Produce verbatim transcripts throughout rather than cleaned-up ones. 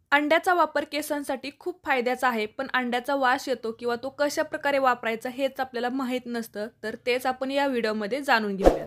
अंड्याचा वापर केसांसाठी खूप फायद्याचा आहे, पण अंड्याचा वास येतो किंवा तो कशाप्रकारे वापरायचा हेच आपल्याला माहीत नसतं. तर तेच आपण या व्हिडिओमध्ये जाणून घेऊयात.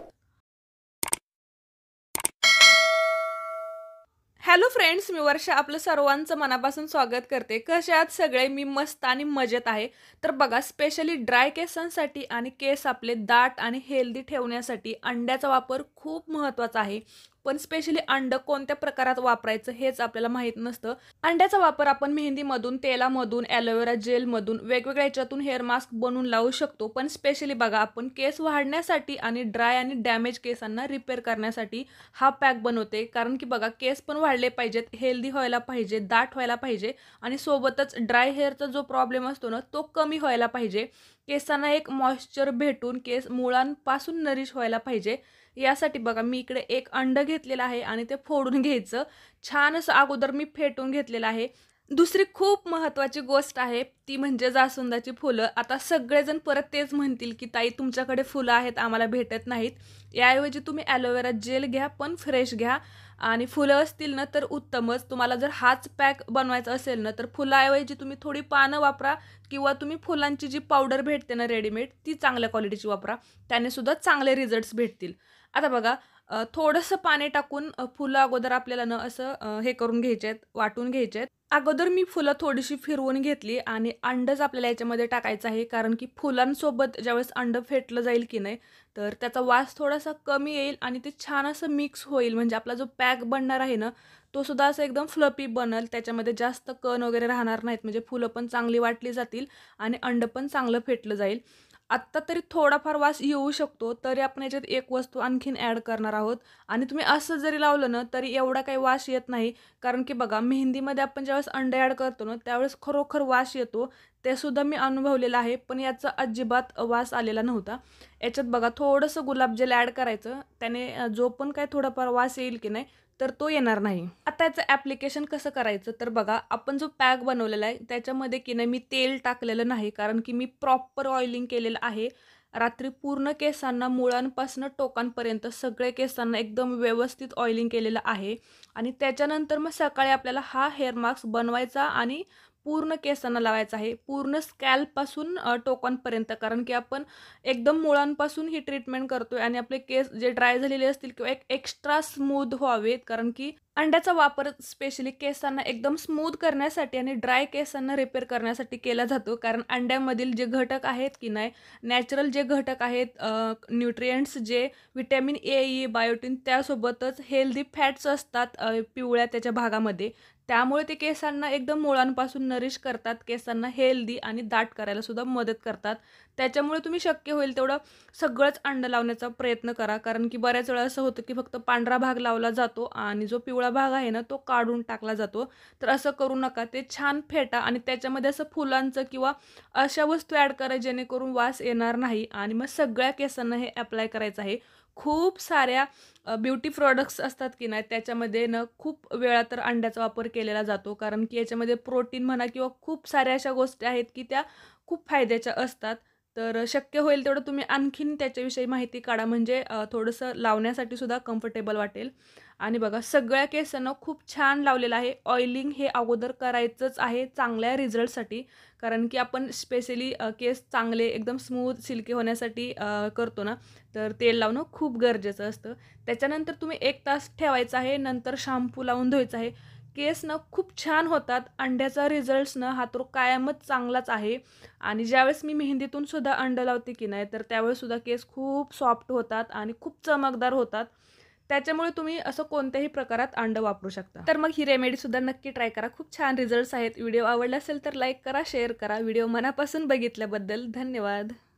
हॅलो फ्रेंड्स, मी वर्षा आपलं सर्वांचं मनापासून स्वागत करते. कसे आहात सगळे? मी मस्त आणि मजेत आहे. तर बघा, स्पेशली ड्राय केसांसाठी आणि केस आपले दाट आणि हेल्दी ठेवण्यासाठी अंड्याचा वापर खूप महत्त्वाचा आहे. पण स्पेशली अंड कोणत्या प्रकारात वापरायचं हेच आपल्याला माहीत नसतं. अंड्याचा वापर आपण मेहंदीमधून, तेलामधून, ॲलोवेरा जेलमधून वेगवेगळ्या ह्याच्यातून हेअर मास्क बनवून लावू शकतो. पण स्पेशली बघा, आपण केस वाढण्यासाठी आणि ड्राय आणि डॅमेज केसांना रिपेअर करण्यासाठी हा पॅक बनवते. कारण की बघा, केस पण वाढले पाहिजेत, हेल्दी व्हायला पाहिजे, दाट व्हायला पाहिजे आणि सोबतच ड्राय हेअरचा जो प्रॉब्लेम असतो ना, तो कमी व्हायला पाहिजे. केसांना एक मॉइश्चर भेटून केस मुळांपासून नरिश व्हायला पाहिजे. यासाठी बघा, मी इकडे एक अंड घेतलेलं आहे आणि ते फोडून घ्यायचं. छान असं अगोदर मी फेटून घेतलेलं आहे. दुसरी खूप महत्त्वाची गोष्ट आहे, ती म्हणजे जास्वंदाची फुलं. आता सगळेजण परत तेच म्हणतील, की "ताई, तुमच्याकडे फुलं आहेत, आम्हाला भेटत नाहीत." याऐवजी तुम्ही ॲलोवेरा जेल घ्या, पण फ्रेश घ्या आणि फुलं असतील ना तर उत्तमच. तुम्हाला जर हाच पॅक बनवायचा असेल ना, तर फुलाऐवजी तुम्ही थोडी पानं वापरा किंवा तुम्ही फुलांची जी पावडर भेटते ना रेडीमेड, ती चांगल्या क्वालिटीची वापरा. त्याने सुद्धा चांगले रिझल्ट्स भेटतील. आता बघा, अ, थोडंसं पाणी टाकून अ, फुलं अगोदर आपल्याला ना असं अ, हे करून घ्यायचे आहेत, वाटून घ्यायचे आहेत. अगोदर मी फुलं थोडीशी फिरवून घेतली आणि अंडच आपल्याला याच्यामध्ये टाकायचं आहे. कारण की फुलांसोबत ज्यावेळेस अंड फेटलं जाईल की नाही, तर त्याचा वास थोडासा कमी येईल आणि ते छान असं मिक्स होईल. म्हणजे आपला जो पॅक बनणार आहे ना, तो सुद्धा असं एकदम फ्लफी बनल. त्याच्यामध्ये जास्त कण वगैरे राहणार नाहीत. म्हणजे फुलं पण चांगली वाटली जातील आणि अंड पण चांगलं फेटलं जाईल. आत्ता तरी थोडाफार वास येऊ शकतो, तरी आपण याच्यात एक वस्तू आणखीन ॲड करणार आहोत आणि तुम्ही असं जरी लावलं ना, तरी एवढा काही वास येत नाही. कारण की बघा, मेहंदीमध्ये आपण ज्यावेळेस अंडे ॲड करतो ना, त्यावेळेस खरोखर वास येतो. ते सुद्धा मी अनुभवलेलं आहे, पण याचा अजिबात वास आलेला नव्हता. याच्यात बघा, थोडंसं गुलाबजल ॲड करायचं. त्याने अ, जो पण काही थोडाफार वास येईल की नाही, तर तो येणार नाही. आता याचं ॲप्लिकेशन कसं करायचं, तर बघा, आपण जो पॅक बनवलेला आहे त्याच्यामध्ये की नाही मी तेल टाकलेलं नाही. कारण की मी प्रॉपर ऑइलिंग केलेलं आहे. रात्री पूर्ण केसांना मुळांपासून टोकांपर्यंत सगळे केसांना एकदम व्यवस्थित ऑइलिंग केलेलं आहे आणि त्याच्यानंतर मग सकाळी आपल्याला हा हेअर मास्क बनवायचा आणि पूर्ण केसांना लावायचा आहे. पूर्ण स्कॅल्पपासून अ, टोकांपर्यंत. कारण की आपण एकदम मुळांपासून ही ट्रीटमेंट करतोय आणि आपले केस जे ड्राय झालेले असतील किंवा एक एक्स्ट्रा स्मूथ व्हावेत. कारण की अंड्याचा वापर स्पेशली केसांना एकदम स्मूथ करण्यासाठी आणि ड्राय केसांना रिपेअर करण्यासाठी केला जातो. कारण अंड्यामधील जे घटक आहेत की नाही, नॅचरल जे घटक आहेत, न्यूट्रिएंट्स जे व्हिटॅमिन ए, ई, बायोटिन, त्यासोबतच हेल्दी फॅट्स असतात अ, पिवळ्या त्याच्या भागामध्ये. त्यामुळे ते केसांना एकदम मुळांपासून नरिश करतात. केसांना हेल्दी आणि दाट करायला सुद्धा मदत करतात. त्याच्यामुळे तुम्ही शक्य होईल तेवढं सगळंच अंड लावण्याचा प्रयत्न करा. कारण की बऱ्याच वेळा असं होतं की फक्त पांढरा भाग लावला जातो आणि जो पिवळा भाग आहे ना, तो काढून टाकला जातो. तर असं करू नका. ते छान फेटा आणि त्याच्यामध्ये असं फुलांचं किंवा अशा वस्तू ॲड करा जेणेकरून वास येणार नाही आणि मग सगळ्या केसांना हे अप्लाय करायचं आहे. खूप साऱ्या ब्युटी प्रॉडक्ट्स असतात की नाही, त्याच्यामध्ये न खूप वेळा तर अंड्याचा वापर केलेला जातो. कारण की याच्यामध्ये प्रोटीन म्हणा किंवा खूप साऱ्या अशा गोष्टी आहेत की त्या खूप फायद्याच्या असतात. तर शक्य होईल तेवढं तुम्ही आणखीन त्याच्याविषयी माहिती काढा. म्हणजे अ, थोडंसं लावण्यासाठी सुद्धा कम्फर्टेबल वाटेल. आणि बघा, सगळ्या केसांना खूप छान लावलेलं आहे. ऑइलिंग हे अगोदर करायचंच आहे चांगल्या रिझल्टसाठी. कारण की आपण स्पेशली केस चांगले एकदम स्मूथ सिल्की होण्यासाठी अ, करतो ना, तर तेल लावणं खूप गरजेचं असतं. त्याच्यानंतर तुम्ही एक तास ठेवायचं आहे. नंतर शॅम्पू लावून धुवायचं आहे. केस ना खूप छान होतात. अंड्याचा रिझल्ट्स ना हा तर कायमच चांगलाच आहे. आणि ज्यावेळेस मी मेहंदीतून सुद्धा अंड लावते की नाही, तर त्यावेळेस सुद्धा केस खूप सॉफ्ट होतात आणि खूप चमकदार होतात. त्याच्यामुळे तुम्ही असं कोणत्याही प्रकारात अंड वापरू शकता. तर मग ही रेमेडीसुद्धा नक्की ट्राय करा. खूप छान रिझल्ट्स आहेत. व्हिडिओ आवडला असेल तर लाईक करा, शेअर करा. व्हिडिओ मनापासून बघितल्याबद्दल धन्यवाद.